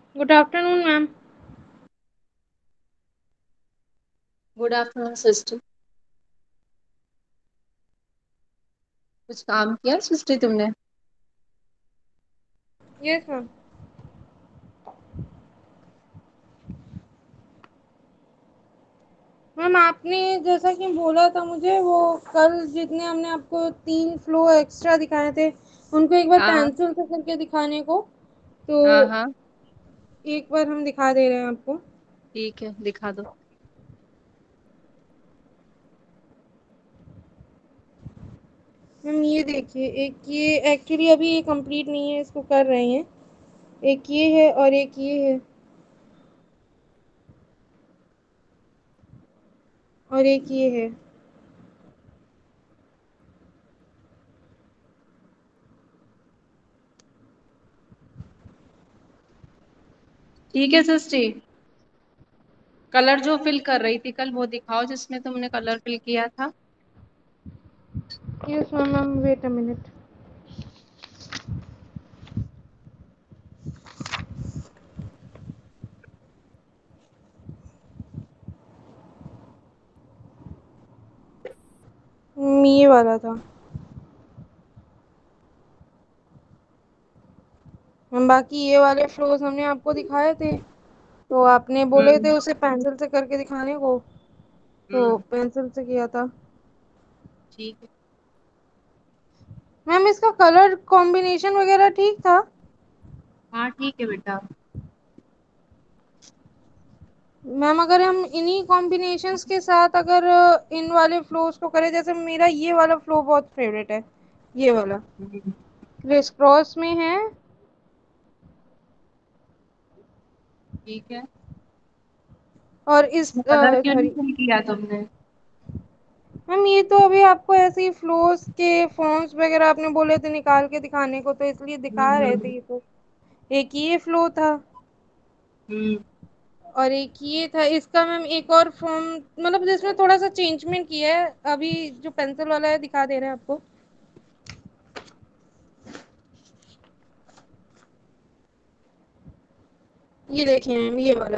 Good afternoon ma'am. Good afternoon sister. कुछ काम किया सिस्टर तुमने? Yes ma'am. मैम आपने जैसा कि बोला था मुझे, वो कल जितने हमने आपको 3 फ्लो एक्स्ट्रा दिखाए थे, उनको एक बार हाँ पेंसिल से करके दिखाने को। तो हाँ हाँ। एक बार हम दिखा दे रहे हैं आपको। ठीक है, दिखा दो। मैम ये देखिए, एक ये एक्चुअली अभी ये कंप्लीट नहीं है, इसको कर रहे हैं। एक ये है और एक ये है और एक ये है। ठीक है सिस्टर। कलर जो फिल कर रही थी कल वो दिखाओ जिसमें तुमने कलर फिल किया था। Yes ma'am. Ma'am wait a minute. ये वाला था मैम। बाकी ये वाले फ्लोज हमने आपको दिखाए थे, तो आपने बोले थे हम्म उसे पेंसिल से करके दिखाने को, तो हम्म। पेंसिल से किया था। ठीक है। मैम इसका कलर कॉम्बिनेशन वगैरह ठीक था। हाँ ठीक है बेटा। मैम अगर हम इन्हीं कॉम्बिनेशंस के साथ अगर इन वाले फ्लोज को करें, जैसे मेरा ये वाला फ्लो बहुत फेवरेट है, ये वाला हम्म, क्रिस क्रॉस में है। ठीक है। और इस इसमें कलर क्यों नहीं सॉरी फिल किया तुमने? मैम, ये तो अभी आपको ऐसे ही फ्लोज के फॉर्म्स वगैरह आपने बोले थे निकाल के दिखाने को, तो इसलिए दिखा रहे थे हम्म ये तो। एक ये फ्लो था हम्म। और एक ये था। इसका मैम एक और फॉर्म, मतलब जिसमें थोड़ा सा चेंजमेंट किया है, अभी जो पेंसिल वाला है दिखा दे रहे हैं आपको। ये देखिए मैम, ये वाला,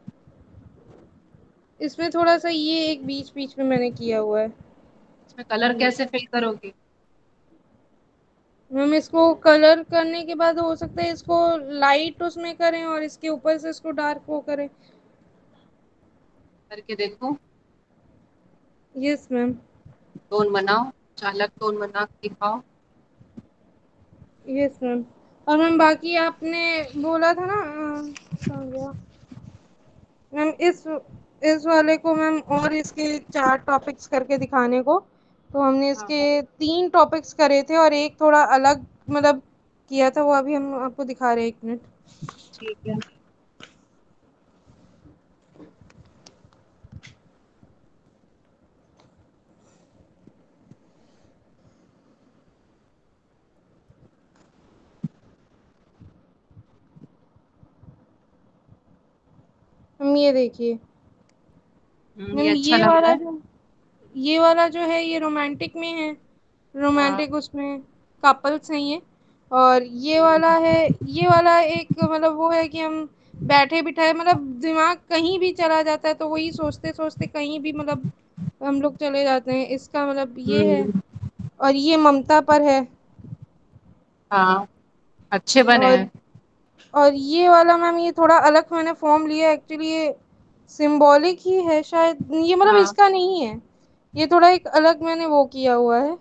इसमें थोड़ा सा ये एक बीच बीच में मैंने किया हुआ है। इसमें कलर कैसे फिल करोगी? मैम इसको कलर करने के बाद हो सकता है इसको लाइट उसमें करें और इसके ऊपर से इसको डार्क वो करें। करके देखो। Yes ma'am. टोन बनाओ। चालक टोन बना के दिखाओ। Yes ma'am. और मैम बाकी आपने बोला था ना, कहाँ गया मैम, इस वाले को मैम और इसके 4 टॉपिक्स करके दिखाने को। तो हमने हाँ इसके हाँ। 3 टॉपिक्स करे थे और एक थोड़ा अलग मतलब किया था, वो अभी हम आपको दिखा रहे हैं, 1 मिनट। ठीक है। हम ये देखिए ये मैम, अच्छा लग रहा है। ये वाला जो है ये रोमांटिक में है। हाँ। रोमांटिक उसमें कपल्स हैं ये। और ये वाला हम्म है, ये वाला एक मतलब वो है कि हम बैठे बिठाए, मतलब दिमाग कहीं भी चला जाता है तो वही सोचते सोचते कहीं भी मतलब हम लोग चले जाते हैं, इसका मतलब ये है। हम्म। और ये ममता पर है। हाँ, अच्छे बने और हैं। और ये वाला मैम ये थोड़ा अलग मैंने फॉर्म लिया एक्चुअली, ये सिंबॉलिक ही है शायद, ये मतलब हाँ, इसका नहीं है। ये थोड़ा एक अलग मैंने वो किया हुआ है।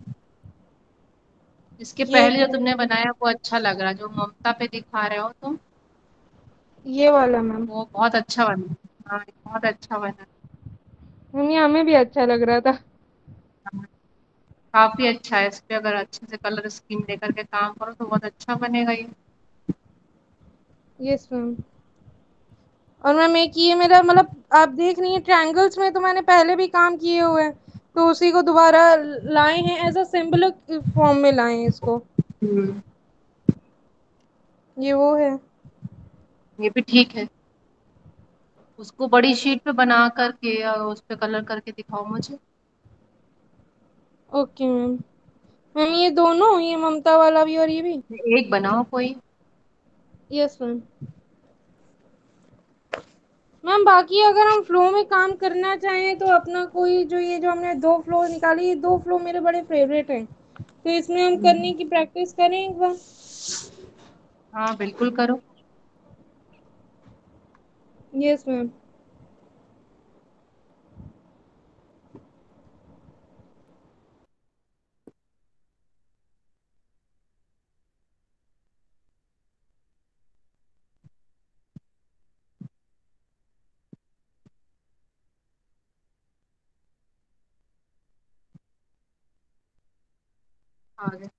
इसके ये पहले जो तुमने बनाया वो अच्छा लग रहा है, जो ममता पे दिखा रहे हो तुम। ये वाला मैम। वो बहुत अच्छा बना। हाँ, ये बहुत अच्छा बना। मैम ये हमें भी अच्छा लग रहा था। हाँ, काफी अच्छा है। इस पे अगर अच्छे से कलर स्कीम लेकर के काम करो तो बहुत अच्छा बनेगा ये। Yes ma'am. और मैम एक ये मेरा मतलब आप देख रही हैं, ट्रायंगल्स में तो मैंने पहले भी काम किए हुए हैं, तो उसी को दोबारा लाए हैं, एज अ सिंबलिक फॉर्म में लाए हैं इसको। हम्म। ये वो है। ये भी ठीक है। उसको बड़ी शीट पे बना करके और उस पे कलर करके दिखाओ मुझे। Okay ma'am. मैम ये दोनों, ये ममता वाला भी और ये भी। एक बनाओ कोई। Yes ma'am. मैम बाकी अगर हम फ्लो में काम करना चाहें तो अपना कोई जो ये जो हमने दो फ्लो निकाली, ये दो फ्लो मेरे बड़े फेवरेट हैं, तो इसमें हम करने की प्रैक्टिस करें एक बार। हाँ बिल्कुल करो। Yes ma'am. आगे।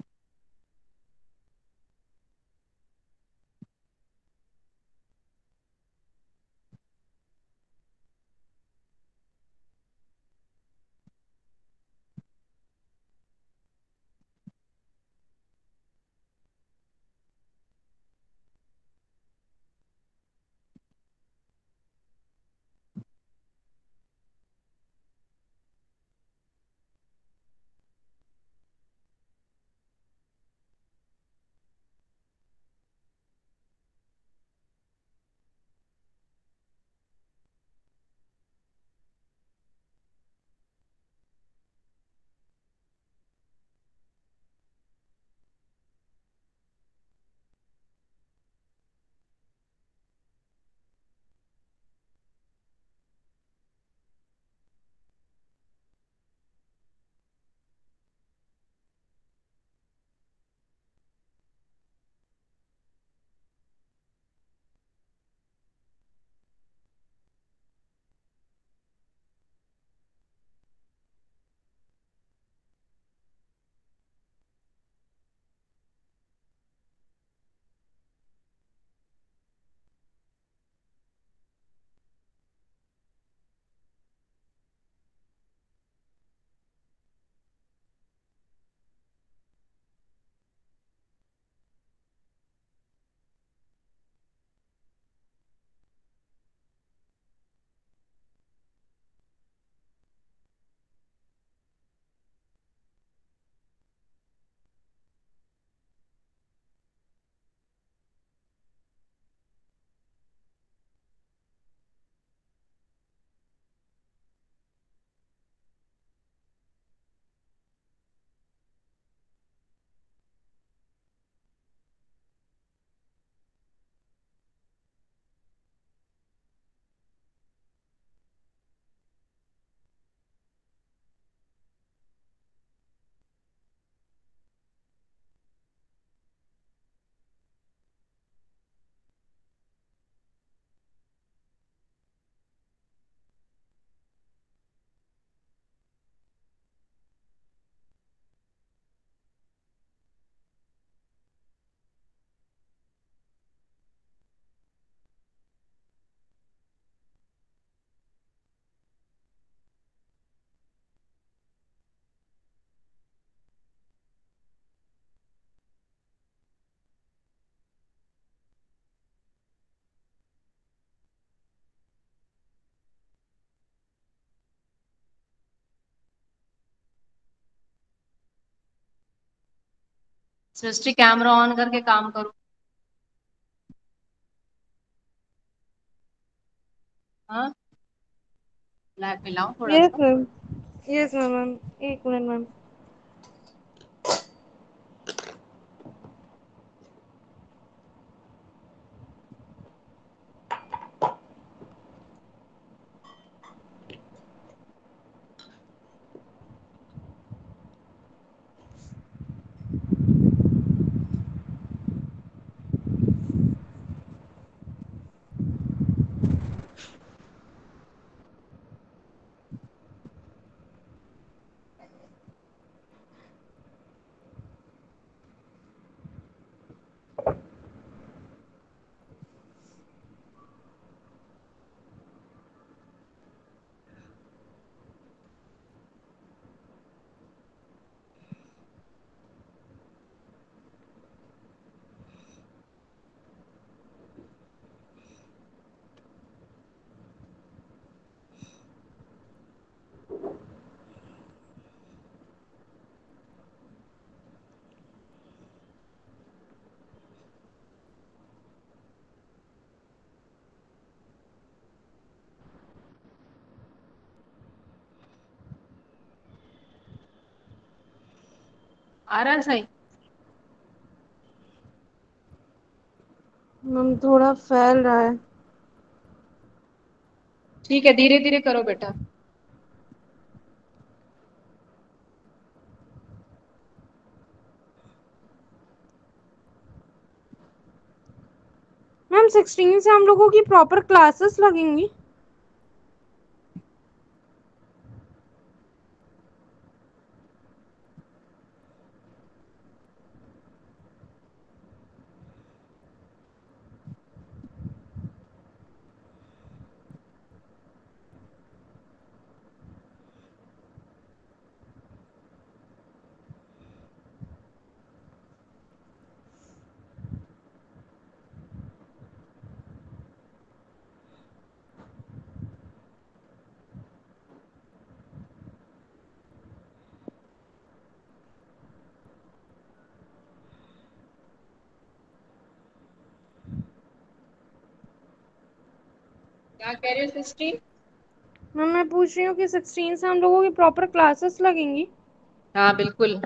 सृष्टि कैमरा ऑन करके काम करो। हाँ, ब्लैक मिलाओ थोड़ा यस सा। मैम। Yes ma'am ma'am. एक मिनट मैम। आ रहा है सही? मैम थोड़ा फैल रहा है। ठीक है, धीरे धीरे करो बेटा। मैम 16 से हम लोगों की प्रॉपर क्लासेस लगेंगी? क्या कह रहे हो सृष्टि? मैम मैं पूछ रही हूँ कि 16 से हम लोगों की प्रॉपर क्लासेस लगेंगी? हाँ बिल्कुल।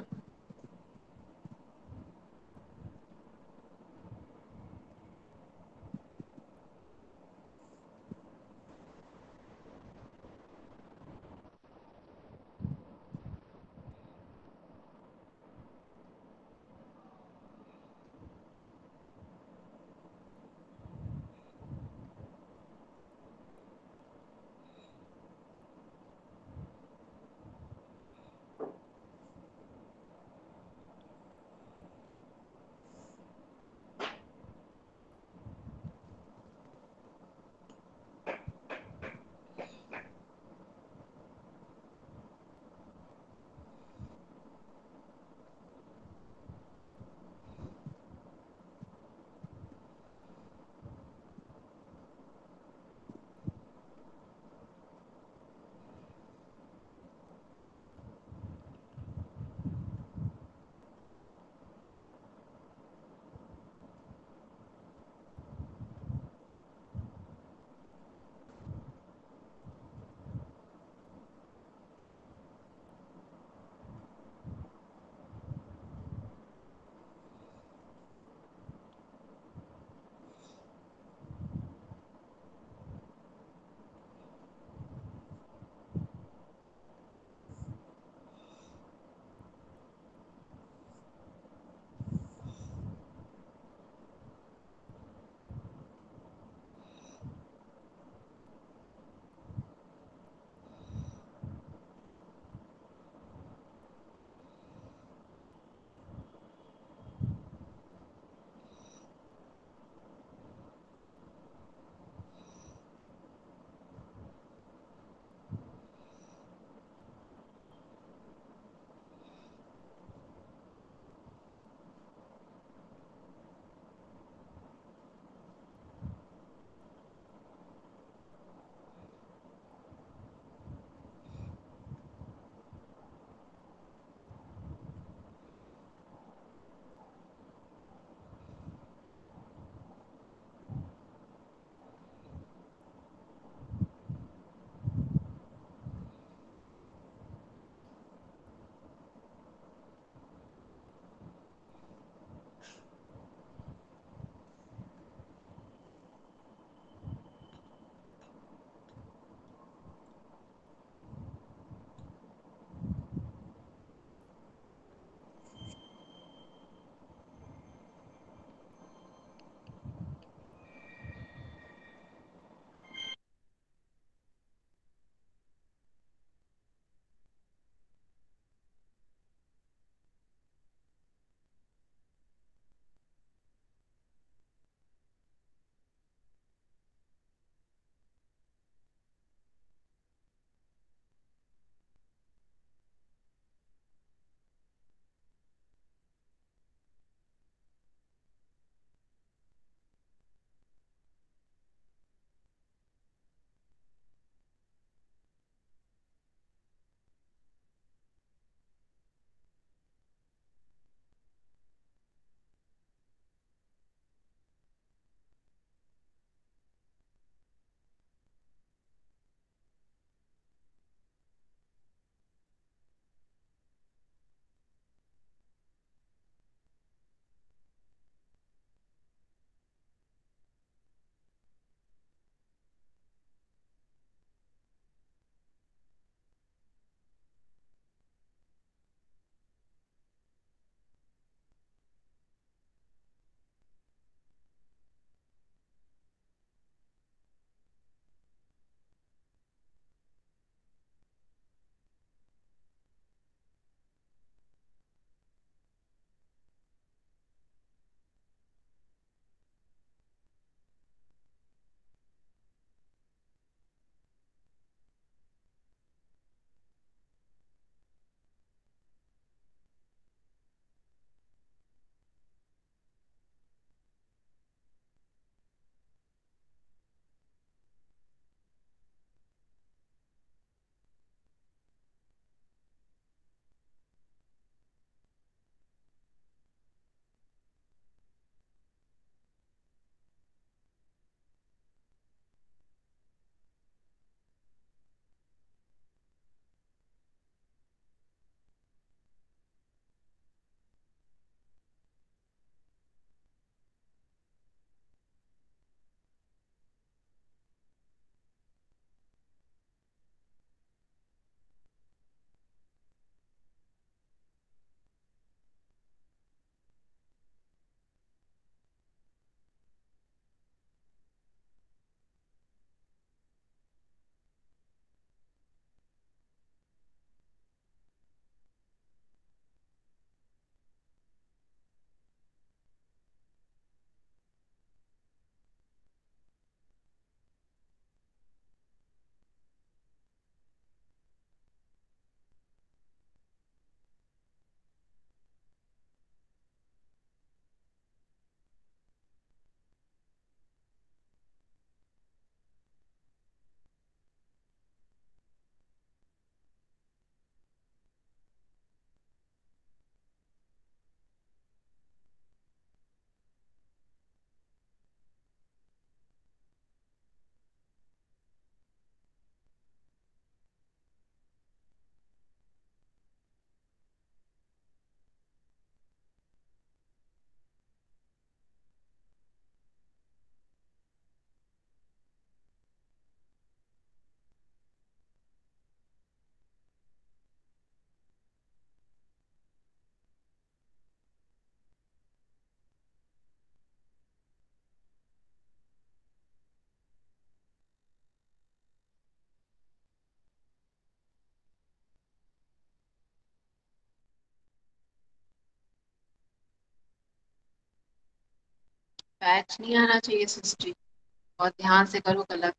पैच नहीं आना चाहिए सिस्टरी। और ध्यान से करो कलर।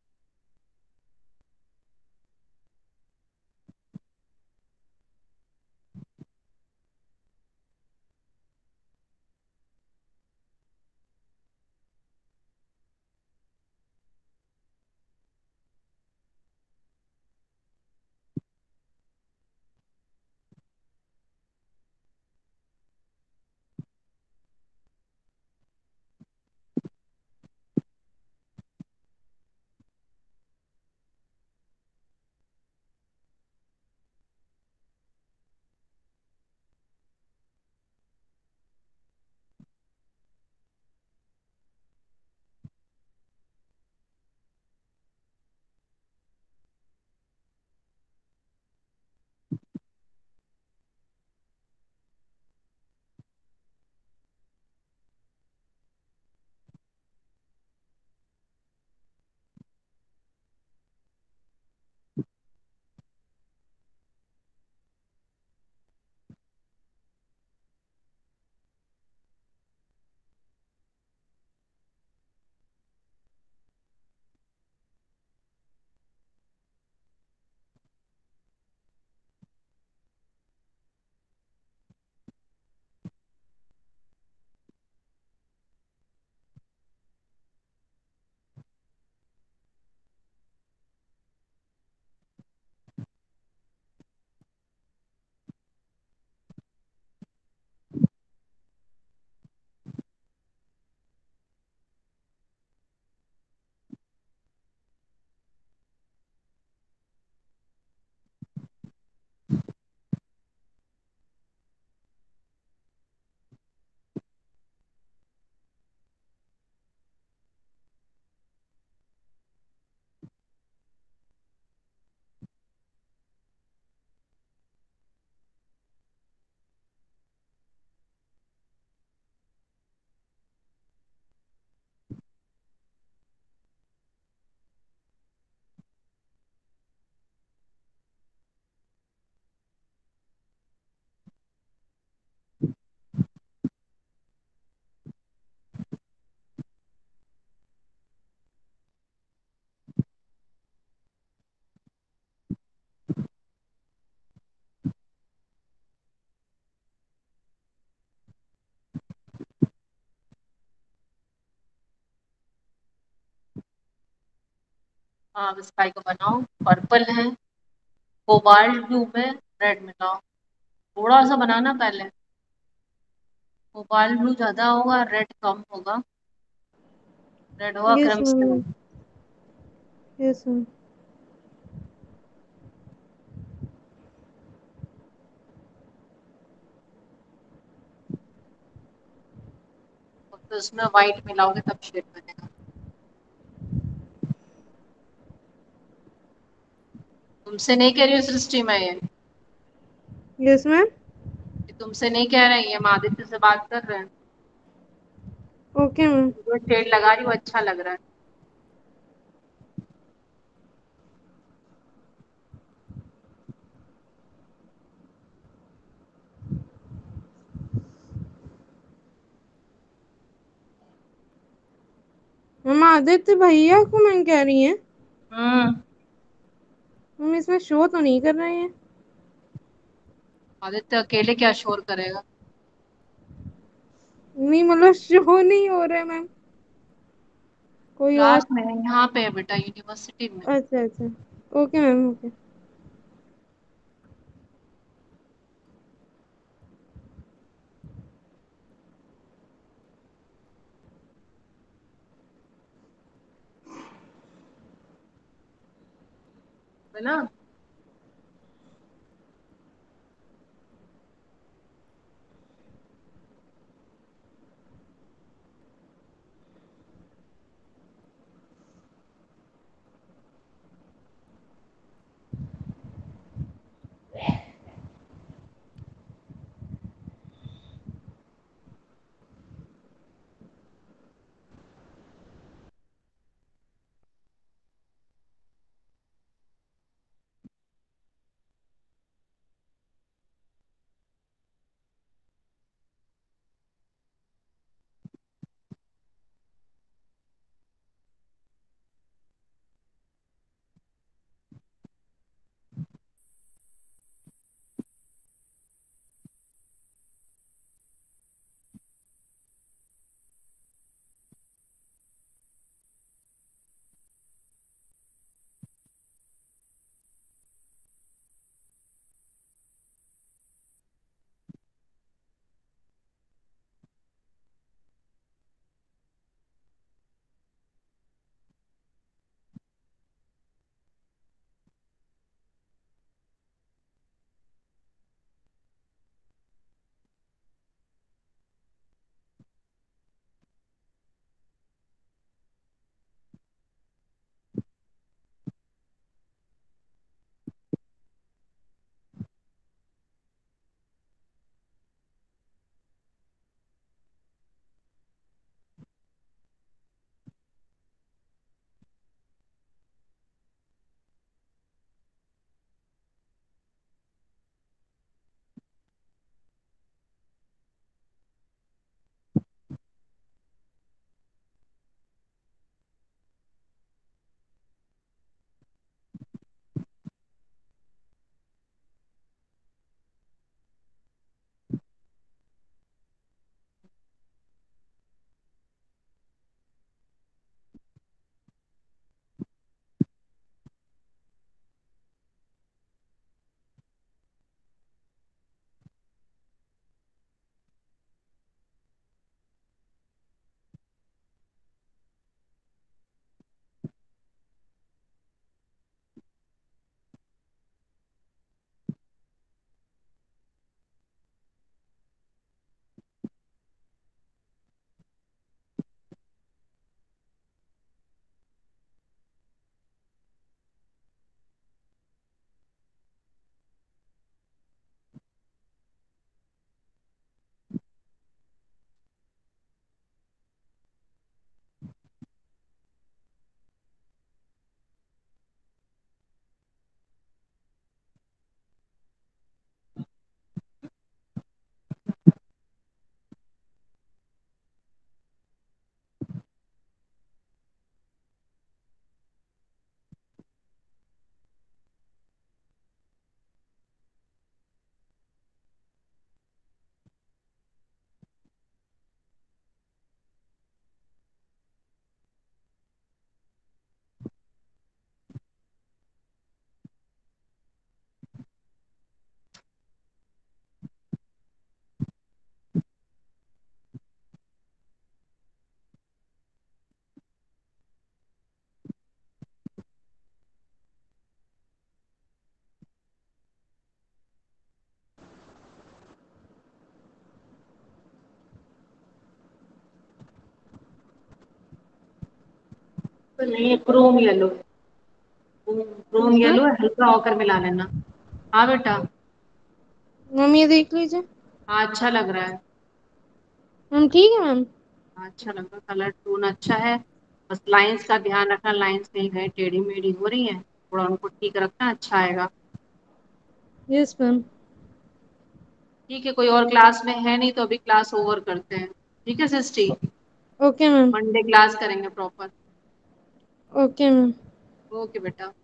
हाँ अब स्काई को बनाओ। पर्पल है, कोबाल्ट ब्लू में रेड मिलाओ। थोड़ा सा बनाना पहले। कोबाल्ट ब्लू ज्यादा होगा, रेड कम होगा। रेड होगा yes ma'am. Crimson. Yes ma'am. तो उसमें व्हाइट मिलाओगे तब शेड बनेगा। तुमसे नहीं कह रही हूँ सृष्टि मैं ये। Yes ma'am. तुमसे नहीं कह रहे हैं, ये हम आदित्य से बात कर रहे हैं। Okay ma'am. जो शेड लगा रही हूँ अच्छा लग रहा है। मैम आदित्य भैया को मैम कह रही हैं? हम्म। मैम इसमें शो तो नहीं कर रहे हैं। आदित्य अकेले क्या शोर करेगा। नहीं मतलब शो नहीं हो रहा है मैम। कोई और। क्लास में है, यहाँ पे है बेटा, यूनिवर्सिटी में। अच्छा अच्छा। Okay ma'am okay. है ना। नहीं, ये क्रोम येलो है। क्रोम अच्छा येलो है, हल्का होकर मिला लेना। हाँ बेटा। मैम, ये देख लीजिए। हाँ, अच्छा लग रहा है। मैम ठीक है मैम। हाँ, अच्छा लग रहा है, कलर टोन अच्छा है। बस लाइंस का ध्यान रखना, लाइंस कहीं कहीं टेढ़ी मेढ़ी हो रही हैं, थोड़ा उनको ठीक रखना, अच्छा आएगा। Yes ma'am. ठीक है, कोई और क्लास में है नहीं तो अभी क्लास ओवर करते हैं। ठीक है सिस्टी। Okay ma'am. मंडे क्लास करेंगे प्रॉपर। Okay ma'am. ओके बेटा।